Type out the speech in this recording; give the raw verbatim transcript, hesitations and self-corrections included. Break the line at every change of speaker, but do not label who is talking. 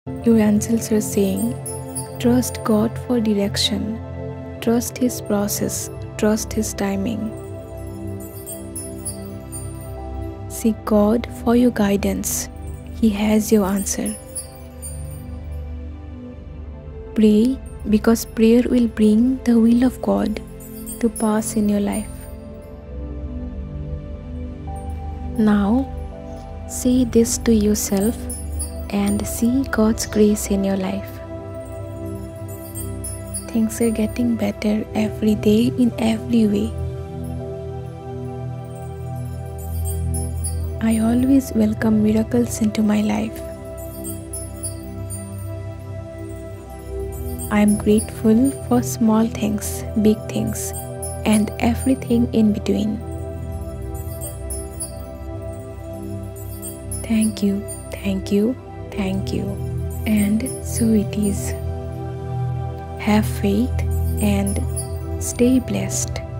Your angels are saying, trust God for direction, trust His process, trust His timing. Seek God for your guidance. He has your answer. Pray because prayer will bring the will of God to pass in your life. Now, say this to yourself and see God's grace in your life. Things are getting better every day in every way. I always welcome miracles into my life. I am grateful for small things, big things, and everything in between. Thank you, thank you, thank you. And so it is. Have faith and stay blessed.